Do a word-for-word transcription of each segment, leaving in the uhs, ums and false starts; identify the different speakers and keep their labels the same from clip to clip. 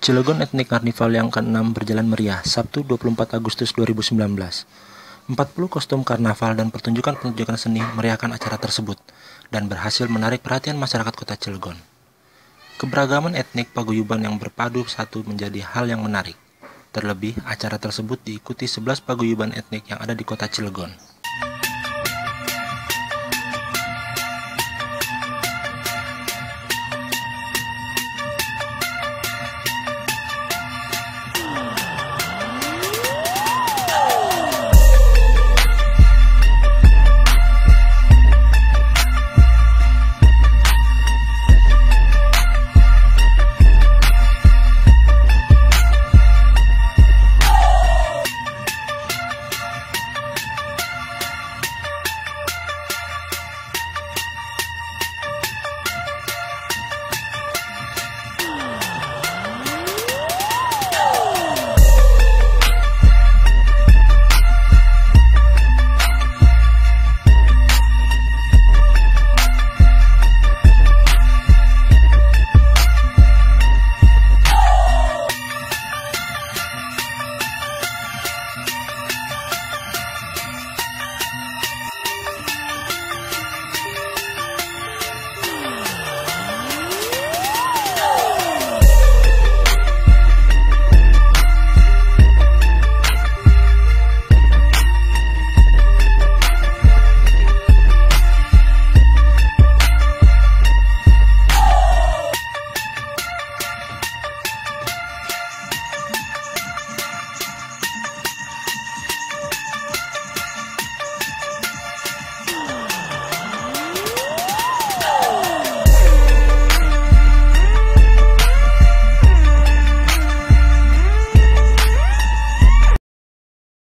Speaker 1: Cilegon Ethnic Carnival yang keenam berjalan meriah, Sabtu dua puluh empat Agustus dua ribu sembilan belas. empat puluh kostum karnaval dan pertunjukan-pertunjukan seni meriahkan acara tersebut dan berhasil menarik perhatian masyarakat kota Cilegon. Keberagaman etnik paguyuban yang berpadu satu menjadi hal yang menarik. Terlebih, acara tersebut diikuti sebelas paguyuban etnik yang ada di kota Cilegon.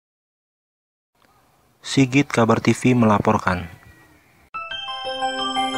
Speaker 1: Sigit Kabar T V melaporkan.